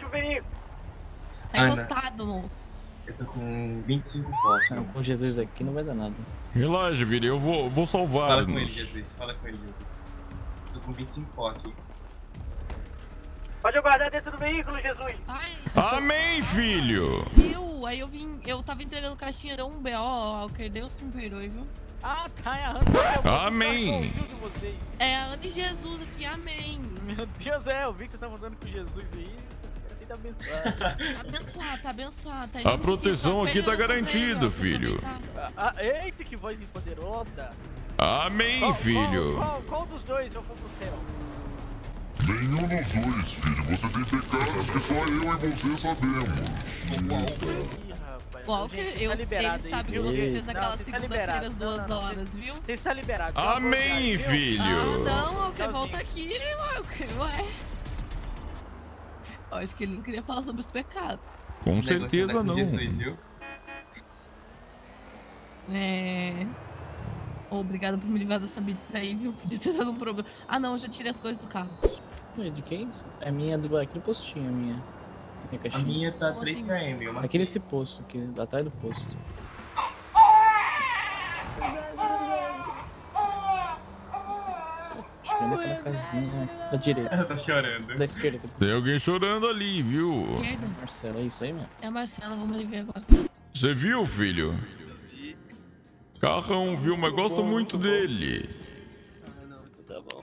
do veículo. Tá encostado, moço. Eu tô com 25 potes. Não, com Jesus aqui não vai dar nada. Relaxa, filho, eu vou salvar. Fala com ele, Jesus. Fala com ele, Jesus. Tô com 25 potes. Pode aguardar dentro do veículo, Jesus. Ai. Amém, filho. Aí eu tava entregando caixinha, deu um B.O. Que Deus que me perdoe, viu? Ah, tá, é a Ana. Amém. É a Ana e Jesus aqui, amém. Meu Deus, eu vi que você tava andando com Jesus aí. Tá abençoado. Tá abençoado. A proteção aqui tá garantida, filho. Eita, que voz poderosa. Amém, filho. Qual dos dois eu vou pro céu? Nenhum dos dois, filho. Você tem pecados que só eu e você sabemos. Walker, ele sabe que você fez naquela segunda-feira às 2 horas, viu? Você está liberado. Amém, filho. Ah, não, Walker, volta aqui, Walker, ué. Eu acho que ele não queria falar sobre os pecados. Com certeza não. Jesus, viu? Obrigado por me livrar dessa blitz aí, viu? Podia ter dado um problema. Ah, não, eu já tirei as coisas do carro. De que isso? É minha do aqui no postinho, a minha. A minha tá 3 km. Aqui nesse posto, aqui atrás do posto. Acho que ainda tá na casinha da direita. Ela tá chorando. Da esquerda. Tem alguém chorando ali, viu? Esquerda? Marcela, é isso aí, mesmo? É a Marcela, vamos ali ver agora. Você viu, filho? Carrão, viu? Mas gosto muito dele. Não, tá bom.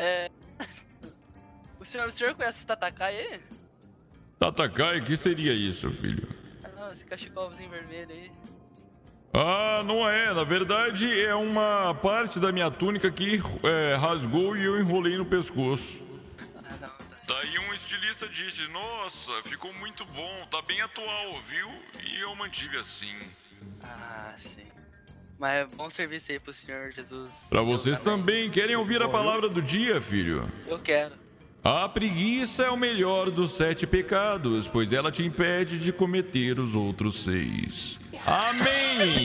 O senhor conhece esse Tatakai aí? Tatakai, o que seria isso, filho? Ah, não, esse cachecolzinho vermelho aí. Ah, não é. Na verdade, é uma parte da minha túnica que rasgou e eu enrolei no pescoço. Daí um estilista disse, nossa, ficou muito bom, tá bem atual, viu? E eu mantive assim. Ah, sim. Mas é bom serviço aí pro senhor Jesus. Pra vocês também. Querem ouvir a palavra do dia, filho? Eu quero. A preguiça é o melhor dos 7 pecados, pois ela te impede de cometer os outros 6. Amém!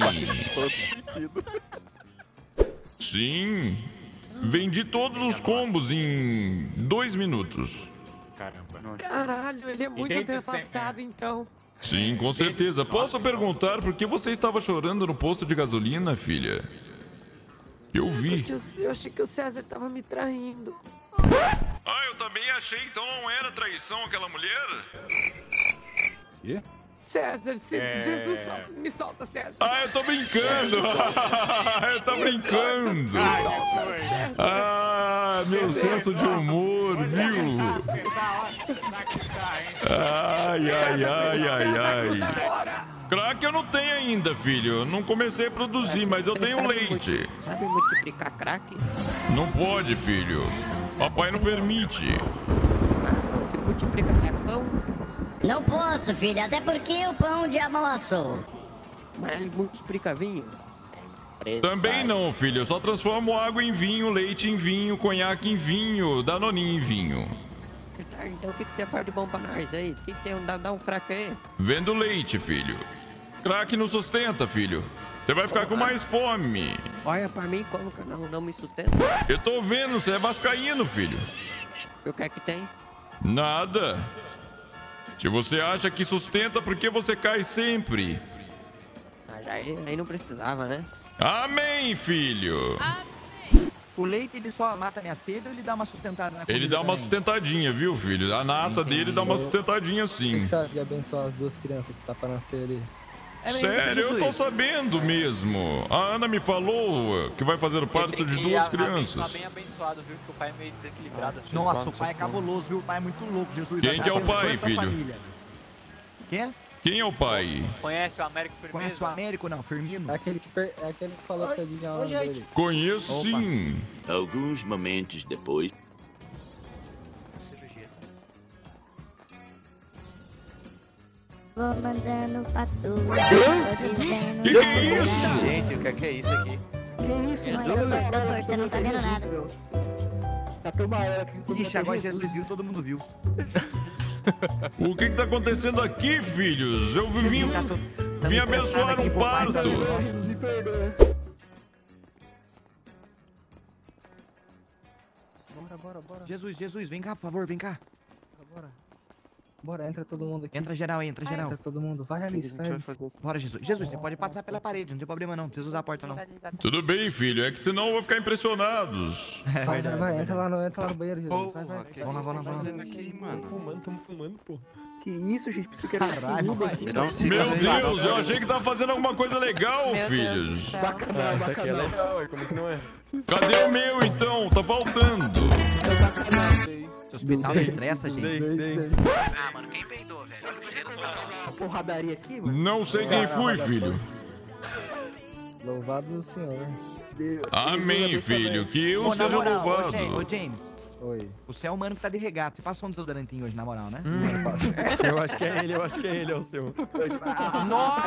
Sim. Vendi todos os combos em 2 minutos. Caramba. Caralho, ele é muito antepassado, então. Sim, com certeza. Posso perguntar por que você estava chorando no posto de gasolina, filha? Eu vi. Eu achei que o César tava me traindo. Ah, eu também achei, então não era traição aquela mulher? Quê? César, se Jesus me solta, César. Ah, eu tô brincando. Eu tô brincando. Ah, meu senso de humor, viu? Ai, ai, ai, ai, ai. Crack eu não tenho ainda, filho. Não comecei a produzir, mas eu tenho leite. Sabe multiplicar crack? Não pode, filho. Papai não permite. Você multiplica até pão? Não posso, filho, até porque o pão de amassou. Mas ele multiplica vinho? Também não, filho. Eu só transformo água em vinho, leite em vinho, conhaque em vinho, danoninho em vinho. Então o que você faz de bom pra nós aí? O que tem? Dá um crack aí? Vendo leite, filho. Crack não sustenta, filho. Você vai ficar com mais fome. Olha pra mim como que não me sustenta. Eu tô vendo, você é vascaíno, filho. O que é que tem? Nada. Se você acha que sustenta, por que você cai sempre? Mas aí não precisava, né? Amém, filho. O leite, ele só mata a minha sede ou ele dá uma sustentada na comida Ele dá uma também? sustentadinha, viu, filho? A nata dele dá uma sustentadinha sim. Quem sabe abençoar as 2 crianças que tá pra nascer ali? Sério, eu tô sabendo mesmo. A Ana me falou que vai fazer o parto de 2 crianças. Tá bem abençoado, viu? Que o pai é meio desequilibrado. Assim. Nossa, o pai é cabuloso, viu? O pai é muito louco, Jesus. Quem que é o pai, filho? Quem? Quem é o pai? Conhece o Américo Firmino? Conhece o Américo? Não, Firmino. É aquele que falou que você adivinhava o nome dele. Conheço sim. Alguns momentos depois. Vou mandando fatura. Que é isso? Gente, o que é isso aqui? Que isso, mano? Doutor, você não tá vendo nada. Tá tomando. Ixi, agora Jesus viu, todo mundo viu. O que tá acontecendo aqui, filhos? Eu vim abençoar um parto. Me perdoa. Bora. Jesus, vem cá, por favor, vem cá. Bora. Bora, entra todo mundo aqui. Entra geral aí, entra geral. Entra todo mundo. Vai, Alice, vai, Alice. Bora, Jesus. Jesus, você pode passar pela parede, não tem problema não. Não precisa usar a porta, não. Tudo bem, filho. É que senão eu vou ficar impressionados. Vai. Entra lá no banheiro, Jesus. Vai. Vamos lá. Tamo fumando, pô. Que isso, gente? Pensei que era caralho. Meu Deus, eu achei que tava fazendo alguma coisa legal, filhos. Bacana. Aqui é legal, como que não é? Cadê o meu, então? Tá faltando. Esse hospital não estressa, gente. Ah, mano, quem peidou, velho? Olha o cheiro do A porradaria aqui, mano. Não sei quem fui, filho. Louvado o Senhor. Amém, filho. Que eu seja louvado. Ô, James. Oi. Você é o mano que tá de regata. Você passou um desodorantinho hoje, na moral, né? Eu acho que é ele, é o seu. Nossa!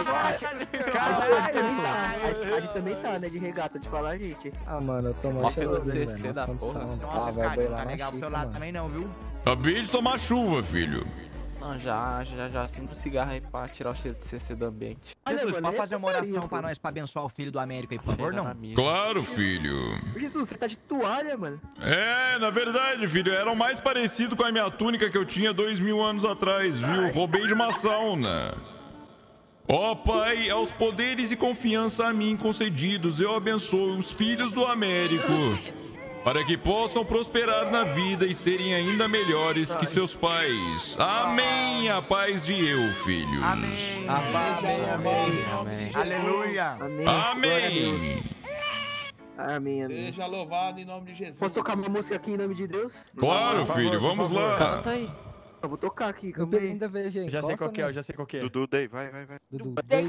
A Adi também tá, né? De regata, de falar, gente. Ah, mano, eu tô mais cheirosinho, velho. da porra. Nossa, vai cara, não lá tá na legal pro seu xícara, lado mano. também não, viu? Acabei de tomar chuva, filho. Não, já acendo um cigarro aí pra tirar o cheiro de CC do ambiente. Jesus, pode fazer uma oração pra nós, pra abençoar o filho do Américo aí, por favor, não? Claro, filho. Jesus, você tá de toalha, mano? É, na verdade, filho, era o mais parecido com a minha túnica que eu tinha 2000 anos atrás, viu? Roubei de uma sauna. Ó Pai, aos poderes e confiança a mim concedidos, eu abençoo os filhos do Américo, para que possam prosperar na vida e serem ainda melhores que seus pais. Amém, a paz de eu, filhos. Amém. Amém. Aleluia. Amém. Amém. Seja louvado em nome de Jesus. Posso tocar uma música aqui em nome de Deus? Claro, filho, vamos lá. Canta aí. Eu vou tocar aqui, calma aí. Ainda vejo, gente. Já sei qual que é, eu já sei qual que é. Dudu, Dei, vai. Dudu, dei.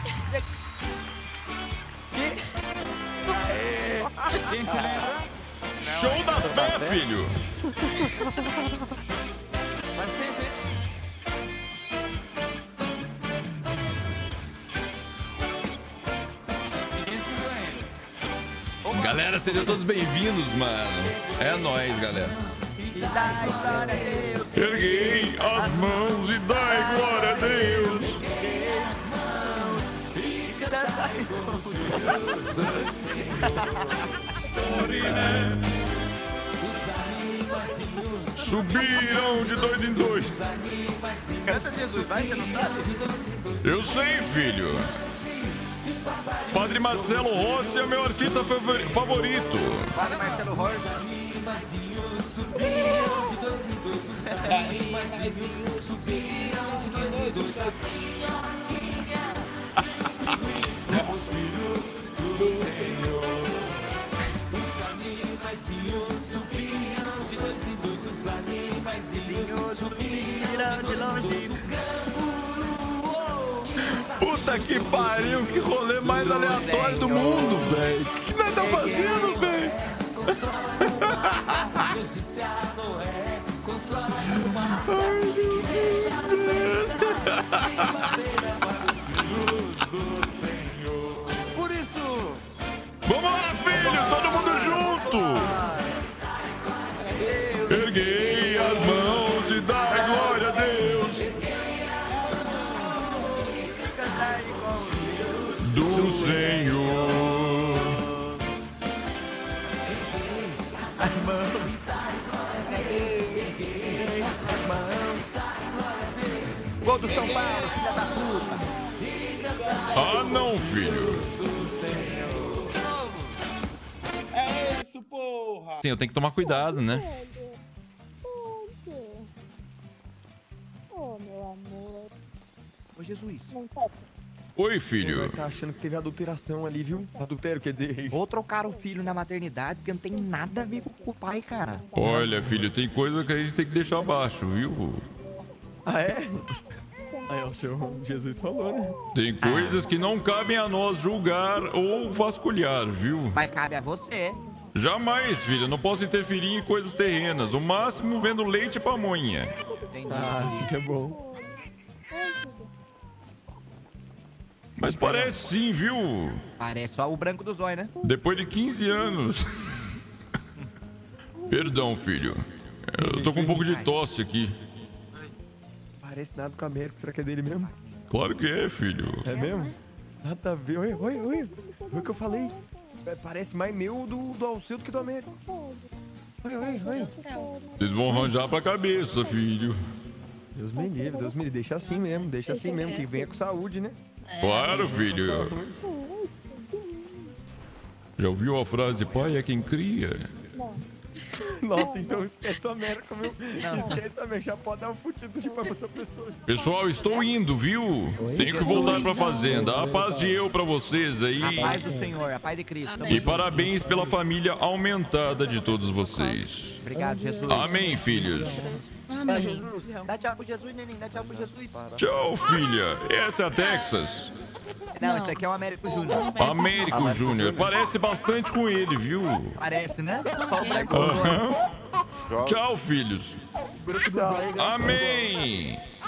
Quem se lembra? Show da fé, filho. Mas sempre. Ninguém se viu ainda. Galera, sejam todos bem-vindos, mano. É nóis, galera. Erguei as mãos e dai glória a Deus. Subiram de dois em dois. Canta Jesus, vai, você não sabe? Eu sei, filho. Padre Marcelo Rossi é meu artista favorito. Padre Marcelo Rossi. Puta que pariu, que rolê mais aleatório do mundo, velho. O que nós estamos fazendo, velho? Por isso. Vamos lá, filho, todo mundo junto. Erguei as mãos e dai glória a Deus. Do Senhor. Gol do São Paulo, filha da puta. Ah, não, filho. É isso, porra. Sim, eu tenho que tomar cuidado, né? Oh, meu amor. Ô, Jesus. Oi, filho. Tá achando que teve adulteração ali, viu? Adultério, quer dizer. Vou trocar o filho na maternidade, porque não tem nada a ver com o pai, cara. Olha, filho, tem coisa que a gente tem que deixar abaixo, viu? Ah, é? É, o senhor Jesus falou, né? Tem coisas que não cabem a nós julgar ou vasculhar, viu? Mas cabe a você. Jamais, filho. Eu não posso interferir em coisas terrenas. O máximo vendo leite e pamonha. Entendi. Ah, isso que é bom. Mas parece sim, viu? Parece só o branco do zóio, né? Depois de 15 anos. Perdão, filho. Eu tô com um pouco de tosse aqui. Parece nada com o Américo. Será que é dele mesmo? Claro que é, filho. É mesmo? Nada a ver. Oi. Foi o que eu falei. Parece mais meu do Alceu do que do Américo. Oi. Vocês vão arranjar pra cabeça, filho. Deus me livre, deixa assim mesmo, deixa assim mesmo, que venha com saúde, né? Claro, filho. Já ouviu a frase, pai é quem cria? Nossa, então esquece o América, meu. Esquece o América, já pode dar um futido de pra outra pessoa. Pessoal, estou indo, viu? Tenho que voltar pra fazenda. A paz de eu pra vocês aí. A paz do Senhor, a paz de Cristo. E parabéns pela família aumentada de todos vocês. Obrigado, Jesus. Amém, filhos. Amém. Dá tchau pro Jesus, neném. Dá tchau pro Jesus. Tchau, filha. Essa é a Texas. Não, esse aqui é o Américo Júnior. Américo Júnior. Parece bastante com ele, viu? Parece, né? Tchau, filhos. Amém.